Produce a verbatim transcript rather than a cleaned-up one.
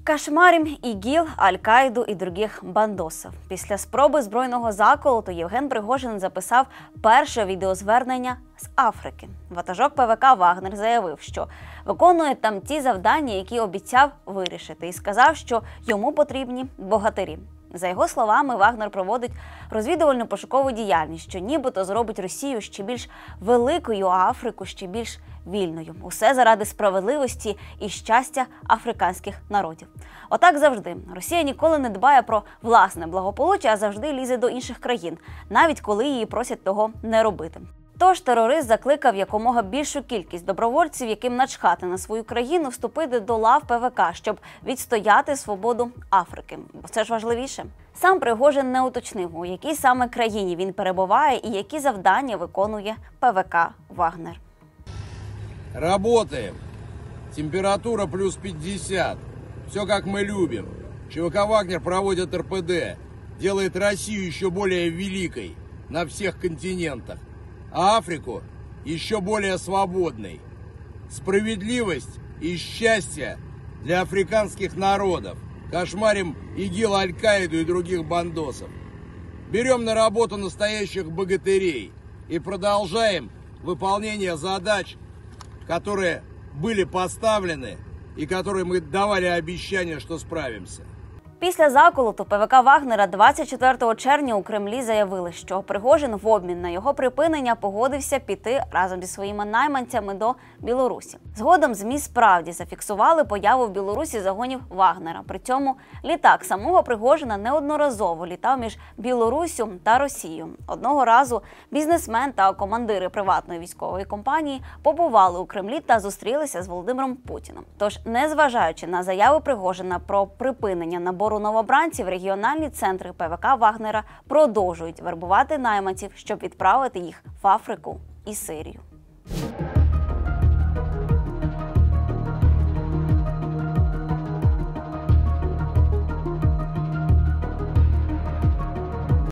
Кошмарим ІГІЛ, Аль-Каїду і других бандосів. Після спроби збройного заколоту Євген Пригожин записав перше відеозвернення з Африки. Ватажок ПВК «Вагнер» заявив, що виконує там ті завдання, які обіцяв вирішити, і сказав, що йому потрібні богатирі. За його словами, Вагнер проводить розвідувальну пошукову діяльність, що нібито зробить Росію ще більш великою, а Африку ще більш вільною. Усе заради справедливості і щастя африканських народів. Отак завжди. Росія ніколи не дбає про власне благополуччя, а завжди лізе до інших країн, навіть коли її просять того не робити. Тож терорист закликав якомога більшу кількість добровольців, яким начхати на свою країну, вступити до лав ПВК, щоб відстояти свободу Африки. Бо це ж важливіше. Сам Пригожин не уточнив, у якій саме країні він перебуває і які завдання виконує ПВК «Вагнер». Работаем. Температура плюс пятьдесят. Все как мы любим. ЧВК «Вагнер» проводит РПД. Делает Россию еще более великой на всех континентах. А Африку еще более свободной. Справедливость и счастье для африканских народов. Кошмарим ИГИЛ, Аль-Каиду и других бандосов. Берем на работу настоящих богатырей и продолжаем выполнение задач, которые были поставлены и которые мы давали обещание, что справимся. Після заколоту ПВК «Вагнера» двадцять четвертого червня у Кремлі заявили, що Пригожин в обмін на його припинення погодився піти разом зі своїми найманцями до Білорусі. Згодом ЗМІ справді зафіксували появу в Білорусі загонів «Вагнера». При цьому літак самого Пригожина неодноразово літав між Білоруссю та Росією. Одного разу бізнесмен та командири приватної військової компанії побували у Кремлі та зустрілися з Володимиром Путіним. Тож, незважаючи на заяви Пригожина про припинення набору новобранців, регіональні центри ПВК «Вагнера» продовжують вербувати найманців, щоб відправити їх в Африку і Сирію.